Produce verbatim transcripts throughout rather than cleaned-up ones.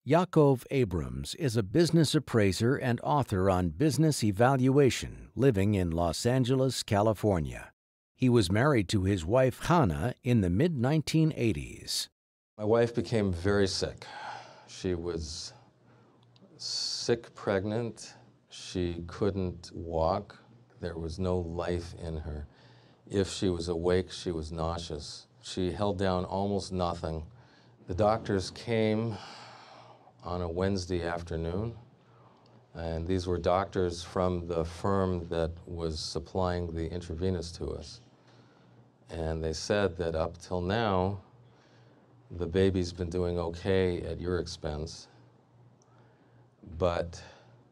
Yaakov Abrams is a business appraiser and author on business evaluation living in Los Angeles, California. He was married to his wife Channah in the mid nineteen eighties. My wife became very sick. She was sick pregnant. She couldn't walk. There was no life in her. If she was awake, she was nauseous. She held down almost nothing. The doctors came on a Wednesday afternoon, and these were doctors from the firm that was supplying the intravenous to us. And they said that up till now, the baby's been doing okay at your expense, but,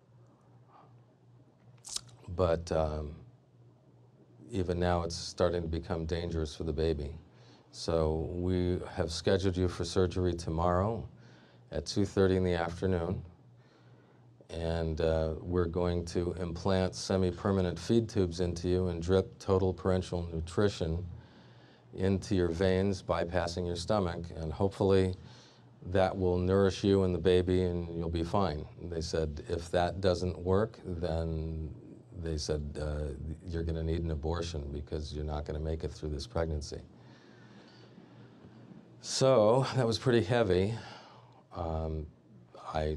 but um, even now it's starting to become dangerous for the baby. So we have scheduled you for surgery tomorrow at two thirty in the afternoon, and uh, we're going to implant semi-permanent feed tubes into you and drip total parenteral nutrition into your veins, bypassing your stomach, and hopefully that will nourish you and the baby and you'll be fine. They said if that doesn't work, then they said uh, you're going to need an abortion because you're not going to make it through this pregnancy. So that was pretty heavy. Um, I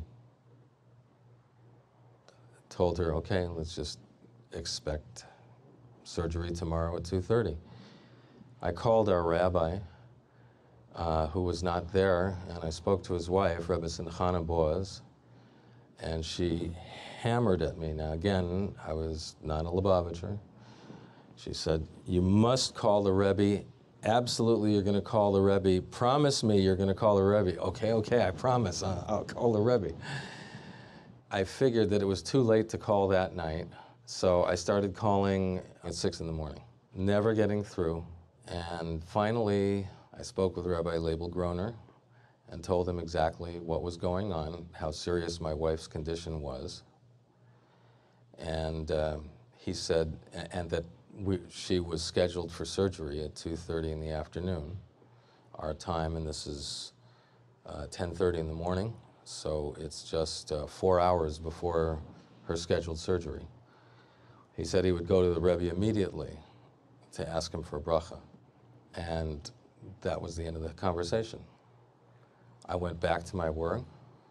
told her, okay, let's just expect surgery tomorrow at two thirty. I called our rabbi, uh, who was not there, and I spoke to his wife, Rebbe Channah Boaz, and she hammered at me. Now again, I was not a Lubavitcher. She said, you must call the Rebbe. Absolutely, you're going to call the Rebbe. Promise me you're going to call the Rebbe. Okay, okay, I promise. I'll, I'll call the Rebbe. I figured that it was too late to call that night, so I started calling at six in the morning, never getting through. And finally, I spoke with Rabbi Label Groner and told him exactly what was going on, how serious my wife's condition was. And uh, he said, and that We, she was scheduled for surgery at two thirty in the afternoon, our time, and this is uh, ten thirty in the morning, so it's just uh, four hours before her scheduled surgery. He said he would go to the Rebbe immediately to ask him for a bracha, and that was the end of the conversation. I went back to my work,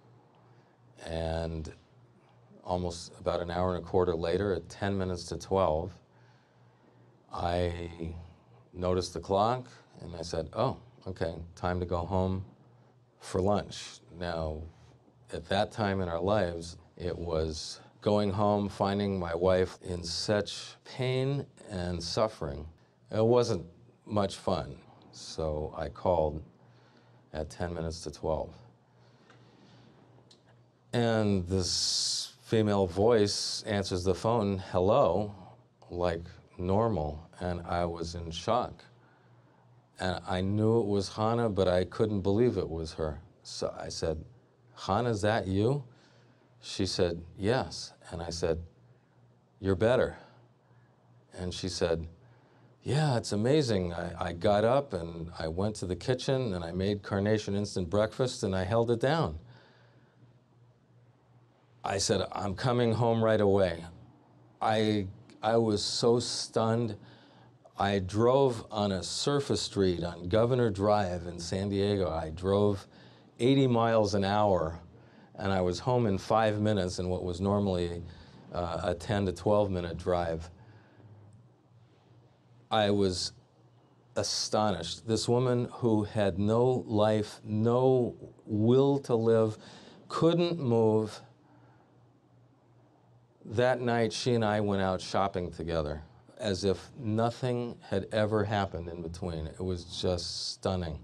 and almost about an hour and a quarter later, at ten minutes to twelve, I noticed the clock, and I said, oh, okay, time to go home for lunch. Now, at that time in our lives, it was going home, finding my wife in such pain and suffering. It wasn't much fun, so I called at ten minutes to twelve. And this female voice answers the phone, hello, like normal, and I was in shock. And I knew it was Channah, but I couldn't believe it was her. So I said, Channah, is that you? She said, yes. And I said, you're better. And she said, yeah, it's amazing. I, I got up and I went to the kitchen and I made Carnation instant breakfast and I held it down. I said, I'm coming home right away. I I was so stunned. I drove on a surface street on Governor Drive in San Diego. I drove eighty miles an hour, and I was home in five minutes in what was normally uh, a ten to twelve minute drive. I was astonished. This woman who had no life, no will to live, couldn't move. That night, she and I went out shopping together as if nothing had ever happened in between. It was just stunning.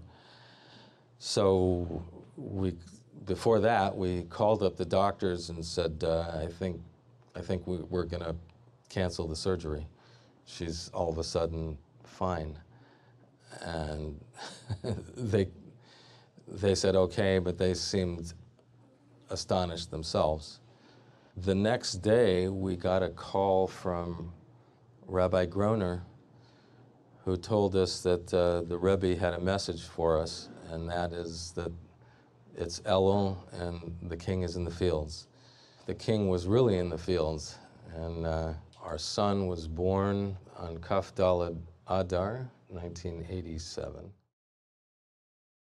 So we, before that, we called up the doctors and said, uh, I think, I think we, we're going to cancel the surgery. She's all of a sudden fine. And they, they said, okay, but they seemed astonished themselves. The next day, we got a call from Rabbi Groner, who told us that uh, the Rebbe had a message for us, and that is that it's Elul, and the king is in the fields. The king was really in the fields, and uh, our son was born on Kaf Daled Adar, nineteen eighty-seven.